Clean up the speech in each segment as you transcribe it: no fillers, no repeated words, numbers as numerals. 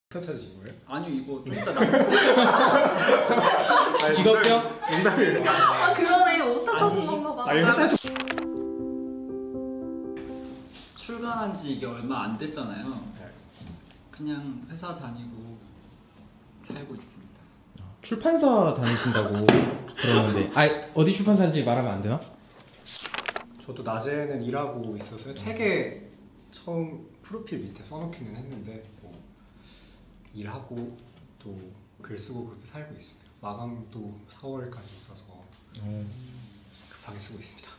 찾으신 거예요? 아니요, 이거 좀 이따 직업병? 농담이에요. 아 그러네. 오타 사서 그런가 봐. 아니 회사 출간한 지 이게 얼마 안 됐잖아요. 네. 그냥 회사 다니고 살고 있습니다. 출판사 다니신다고 들었는데 어디 출판사인지 말하면 안 되나? 저도 낮에는 일하고 있어서요. 책에 처음 프로필 밑에 써놓기는 했는데 뭐 일하고 또 글 쓰고 그렇게 살고 있습니다. 마감도 4월까지 있어서 급하게 쓰고 있습니다.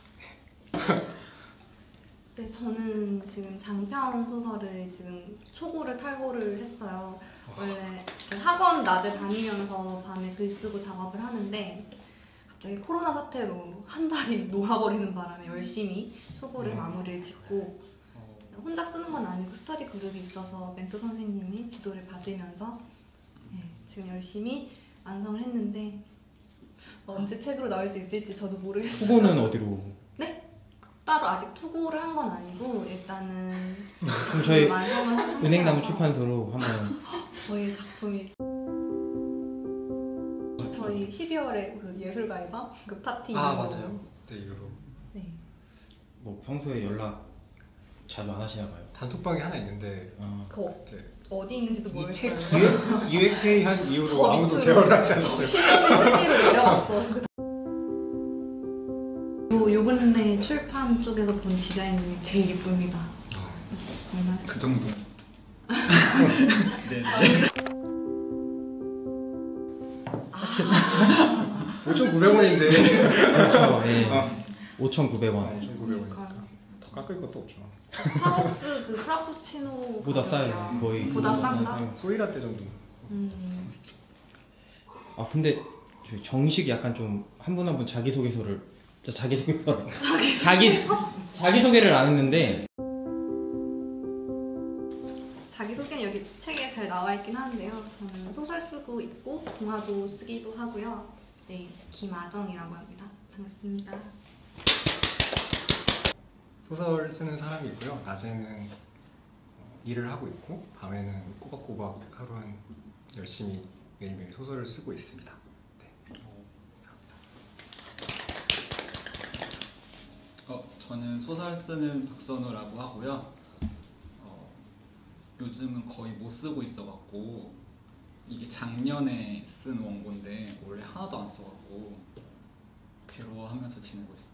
네, 저는 지금 장편 소설을 지금 초고를 탈고를 했어요. 원래 그 학원 낮에 다니면서 밤에 글 쓰고 작업을 하는데 갑자기 코로나 사태로 한 달이 놀아버리는 바람에 열심히 초고를 마무리를 짓고 혼자 쓰는 건 아니고 스터디 그룹이 있어서 멘토 선생님의 지도를 받으면서 네, 지금 열심히 완성을 했는데 언제 책으로 나올 수 있을지 저도 모르겠어요. 후보는 어디로? 네? 따로 아직 투고를 한 건 아니고 일단은 그럼 저희 완성을 한 은행나무 상태라서 출판소로 한번 저희 작품이 저희 12월에 그 예술가의 밤? 그 파티 맞아요. 그때 이후로 네. 뭐 평소에 연락 자주 안 하시나 봐요. 단톡방이 하나 있는데 그 네. 어디 있는지도 이 책 모르겠어요. 기획회의 한 이후로 저 아무도 밑으로 대화를 하지 저 않았어요. 10년의 세계로 내려왔어. 요 근래 출판 쪽에서 본 디자인 중에 제일 이쁩니다. 정말. 그 정도. 네. 5,900원인데 그렇죠. 네. 5,900원. 5,900원이니까 더 깎을 것도 없죠. 스타벅스 그 프라푸치노 보다 싸요. 가격이야. 거의 보다 싼가? 싸요. 소이라떼 정도. 아 근데 저희 정식 약간 좀 한 분 한 분 자기소개서를 자기소개를 안 했는데 자기소개는 여기 책에 잘 나와 있긴 하는데요. 저는 소설 쓰고 있고 동화도 쓰기도 하고요. 네, 김아정이라고 합니다. 반갑습니다. 소설 쓰는 사람이고요. 낮에는 일을 하고 있고 밤에는 꼬박꼬박 하루 한 열심히 매일매일 소설을 쓰고 있습니다. 네. 저는 소설 쓰는 박선우라고 하고요. 요즘은 거의 못 쓰고 있어갖고 이게 작년에 쓴 원고인데 원래 하나도 안 써갖고 괴로워하면서 지내고 있습니다.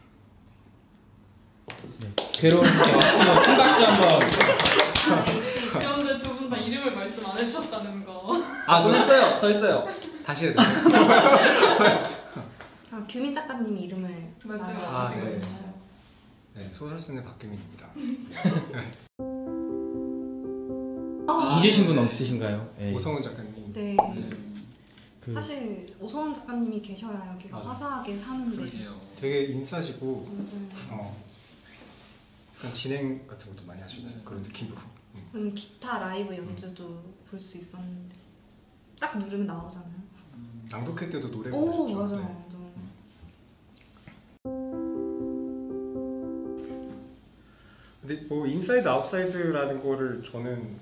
괴로운 큰 박수 한번. 그런데 두 분 다 이름을 말씀 안 해주셨다는 거. 저 했어요. 저 했어요. 다시 해야 돼요. 규민 작가님이 이름을 말씀을 안 아, 하신 네. 거예요. 네, 소설 쓰는 박규민입니다. 잊으신 분 없으신가요? 네. 오성훈 작가님. 네. 그 사실 오성훈 작가님이 계셔야 여기가 맞아. 화사하게 사는데 그러게요. 되게 인싸시고 맞아요. 약간 진행 같은 것도 많이 하시고 네. 그런 느낌으로. 기타 라이브 연주도 볼 수 있었는데 딱 누르면 나오잖아요. 낭독회 때도 노래 오 부르셨죠? 맞아요. 네. 맞아. 근데 뭐 인사이드 아웃사이드라는 거를 저는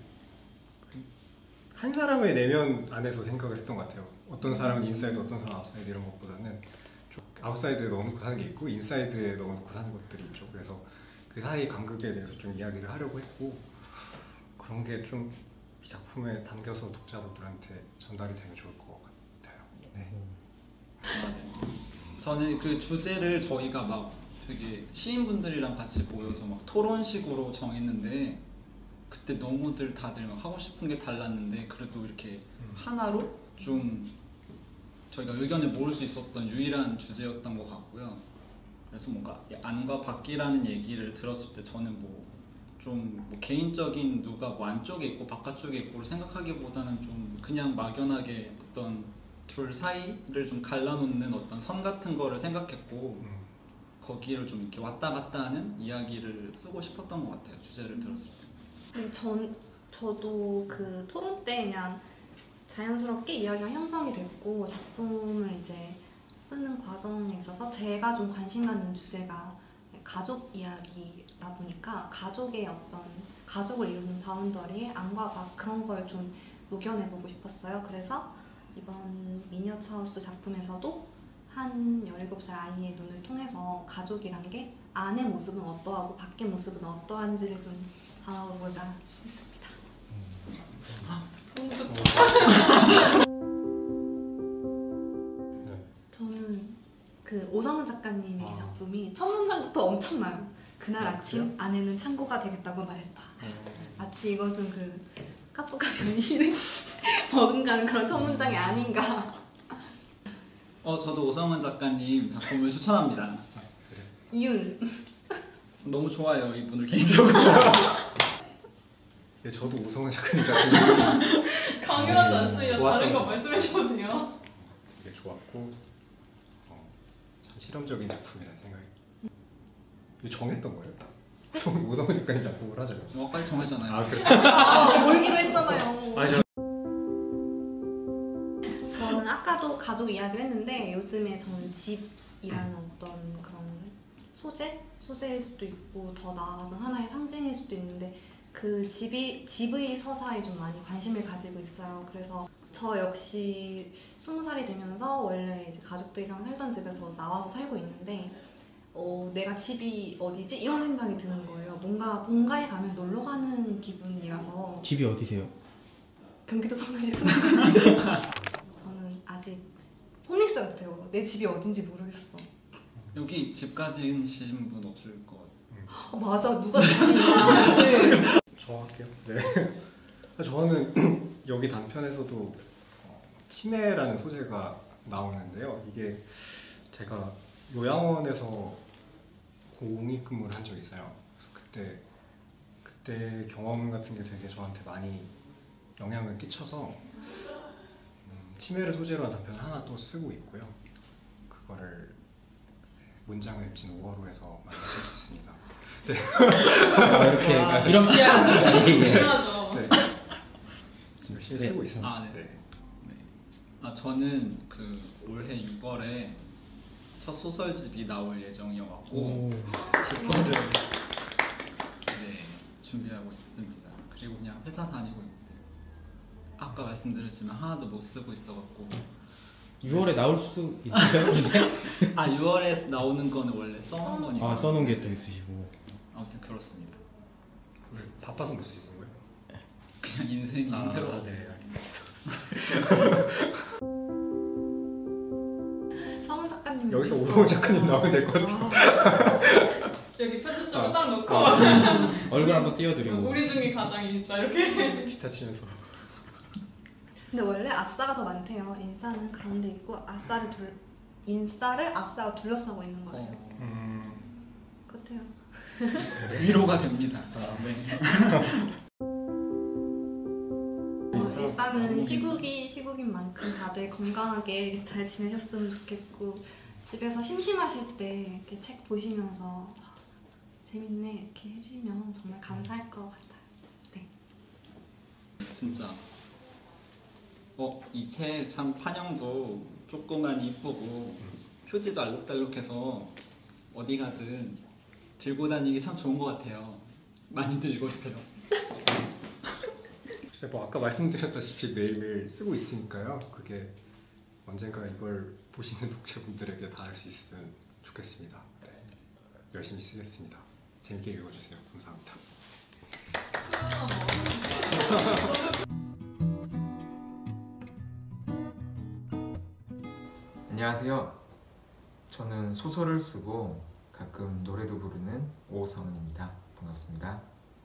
한 사람의 내면 안에서 생각을 했던 것 같아요. 어떤 사람은 인사이드, 어떤 사람은 아웃사이드 이런 것보다는 좀 아웃사이드에 넣어놓고 사는 게 있고 인사이드에 넣어놓고 사는 것들이 있죠. 그래서 그 사이 간극에 대해서 좀 이야기를 하려고 했고 그런 게 좀 이 작품에 담겨서 독자분들한테 전달이 되면 좋을 것 같아요. 네. 저는 그 주제를 저희가 막 되게 시인분들이랑 같이 모여서 막 토론식으로 정했는데 그때 너무들 다들 막 하고 싶은 게 달랐는데 그래도 이렇게 하나로 좀 저희가 의견을 모을 수 있었던 유일한 주제였던 것 같고요. 그래서 뭔가 안과 밖이라는 얘기를 들었을 때 저는 뭐 개인적인 누가 뭐 안쪽에 있고 바깥쪽에 있고를 생각하기보다는 좀 그냥 막연하게 어떤 둘 사이를 좀 갈라놓는 어떤 선 같은 거를 생각했고 거기를 좀 이렇게 왔다 갔다 하는 이야기를 쓰고 싶었던 것 같아요. 주제를 들었을 때. 네, 저도 그 토론 때 그냥 자연스럽게 이야기가 형성이 됐고 작품을 이제 쓰는 과정에 있어서 제가 좀 관심 갖는 주제가 가족 이야기다 보니까 가족의 어떤 가족을 이루는 바운더리, 안과 밖 그런 걸 좀 녹여내보고 싶었어요. 그래서 이번 미니어처 하우스 작품에서도 한 17살 아이의 눈을 통해서 가족이란 게 안의 모습은 어떠하고 밖의 모습은 어떠한지를 좀 담아보고자 했습니다. 너무 좋다. 저는 그 오성은 작가님의 아. 작품이 첫 문장부터 엄청나요. 그날 아침 아내는 창고가 되겠다고 말했다. 마치 이것은 그 카프카 변신을 버금가는 그런 첫 문장이 아닌가. 저도 오성은 작가님 작품을 추천합니다. 이유는 너무 좋아요, 이분을 개인적으로. 네, 저도 오성은 작가님 작품 강요하지 않습니다. 좋았어요. 다른 거 말씀해 주셔도 돼요. 되게 좋았고 참 실험적인 작품이라는 생각이. 이거 정했던 거예요? 오성은 작가님 작품을 하자고. 빨리 정하잖아요. 아 그래서 몰기로 했잖아요. 아니 저는 아까도 가족 이야기를 했는데 요즘에 저는 집이라는 어떤 그런 소재일 수도 있고 더 나아가서 하나의 상징일 수도 있는데 그 집의 서사에 좀 많이 관심을 가지고 있어요. 그래서 저 역시 20살이 되면서 원래 이제 가족들이랑 살던 집에서 나와서 살고 있는데 내가 집이 어디지? 이런 생각이 드는 거예요. 뭔가 본가에 가면 놀러 가는 기분이라서. 집이 어디세요? 경기도 성남에서 저는 아직 홈리스 같아요. 내 집이 어딘지 모르겠어. 여기 집 가지신 분 없을 것 같아요. 맞아, 누가 집이냐. 저 할게요. 네. 저는 여기 단편에서도 치매라는 소재가 나오는데요. 이게 제가 요양원에서 공익근무를 한 적이 있어요. 그래서 그때 경험 같은 게 되게 저한테 많이 영향을 끼쳐서 치매를 소재로 한 단편을 하나 또 쓰고 있고요. 그거를 문장을 웹진 5월호에서 만나실 수 있습니다. 이렇게 이런 피아노가 중요하죠. 네. 열심히 네. 쓰고 있습니다. 아, 네. 저는 그 올해 6월에 첫 소설집이 나올 예정이어갖고 그거를 준비하고 있습니다. 그리고 그냥 회사 다니고 있는데 아까 말씀드렸지만 하나도 못 쓰고 있어갖고 6월에 나올 수 있어요? 6월에 나오는 거는 원래 써놓은 거니까. 아, 써놓은 게 또 있으시고. 아무튼 그렇습니다. 왜 바빠서 못 쓰시는 거예요? 그냥 인생이 힘들어. 네. 성은 작가님 여기서 오성훈 작가님 나오면 될 것 같아요. 여기 편집점을 딱 놓고 얼굴 한번 띄워드리고. 우리 중에 가장 인싸 이렇게. 기타 치면서. 근데 원래 아싸가 더 많대요. 인싸는 가운데 있고 인싸를 아싸가 둘러싸고 있는 거예요. 그렇대요. 위로가 됩니다. 네. 일단은 시국인 만큼 다들 건강하게 잘 지내셨으면 좋겠고 집에서 심심하실 때 이렇게 책 보시면서 재밌네 이렇게 해주시면 정말 감사할 것 같아요. 네. 진짜. 이 책 참 판형도 조그만 이쁘고 표지도 알록달록해서 어디 가든 들고 다니기 참 좋은 것 같아요. 많이들 읽어주세요. 글쎄 뭐 아까 말씀드렸다시피 매일매일 쓰고 있으니까요. 그게 언젠가 이걸 보시는 독자분들에게 닿을 수 있으면 좋겠습니다. 네. 열심히 쓰겠습니다. 재밌게 읽어주세요. 감사합니다. 안녕하세요. 저는 소설을 쓰고 가끔 노래도 부르는 오성은입니다. 반갑습니다.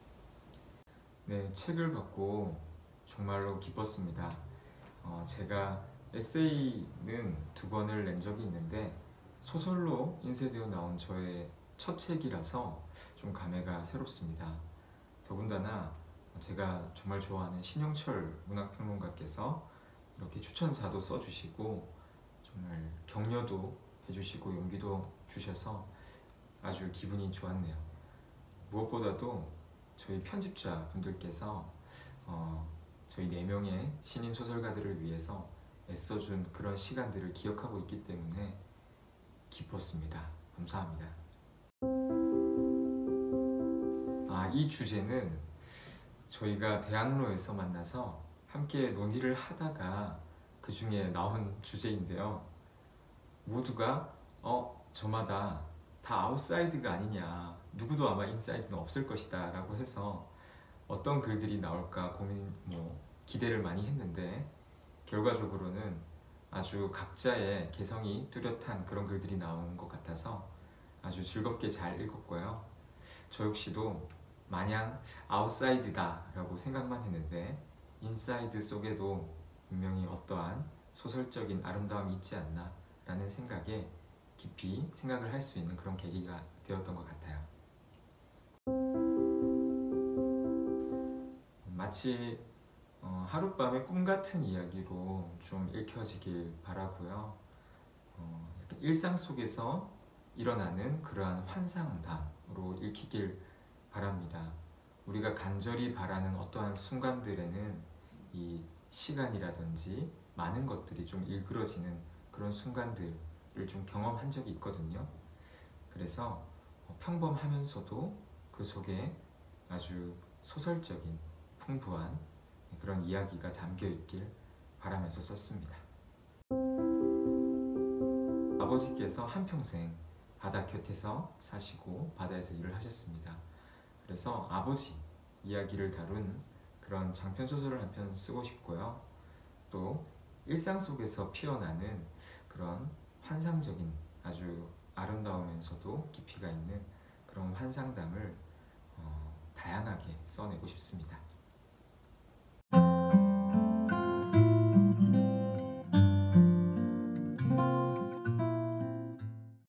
네, 책을 받고 정말로 기뻤습니다. 제가 에세이는 2권을 낸 적이 있는데 소설로 인쇄되어 나온 저의 첫 책이라서 좀 감회가 새롭습니다. 더군다나 제가 정말 좋아하는 신영철 문학평론가께서 이렇게 추천사도 써주시고 정말 격려도 해주시고 용기도 주셔서 아주 기분이 좋았네요. 무엇보다도 저희 편집자 분들께서 저희 4명의 신인 소설가들을 위해서 애써준 그런 시간들을 기억하고 있기 때문에 기뻤습니다. 감사합니다. 이 주제는 저희가 대학로에서 만나서 함께 논의를 하다가 그 중에 나온 주제인데요. 모두가 저마다 다 아웃사이드가 아니냐, 누구도 아마 인사이드는 없을 것이다 라고 해서 어떤 글들이 나올까 기대를 많이 했는데, 결과적으로는 아주 각자의 개성이 뚜렷한 그런 글들이 나온 것 같아서 아주 즐겁게 잘 읽었고요. 저 역시도 마냥 아웃사이드다 라고 생각만 했는데 인사이드 속에도 분명히 어떠한 소설적인 아름다움이 있지 않나 라는 생각에 깊이 생각을 할 수 있는 그런 계기가 되었던 것 같아요. 마치 하룻밤의 꿈 같은 이야기로 좀 읽혀지길 바라고요. 일상 속에서 일어나는 그러한 환상담으로 읽히길 바랍니다. 우리가 간절히 바라는 어떠한 순간들에는 이 시간이라든지 많은 것들이 좀 일그러지는 그런 순간들을 좀 경험한 적이 있거든요. 그래서 평범하면서도 그 속에 아주 소설적인 풍부한 그런 이야기가 담겨 있길 바라면서 썼습니다. 아버지께서 한평생 바다 곁에서 사시고 바다에서 일을 하셨습니다. 그래서 아버지 이야기를 다룬 그런 장편 소설을 한 편 쓰고 싶고요. 또 일상 속에서 피어나는 그런 환상적인 아주 아름다우면서도 깊이가 있는 그런 환상담을 다양하게 써내고 싶습니다.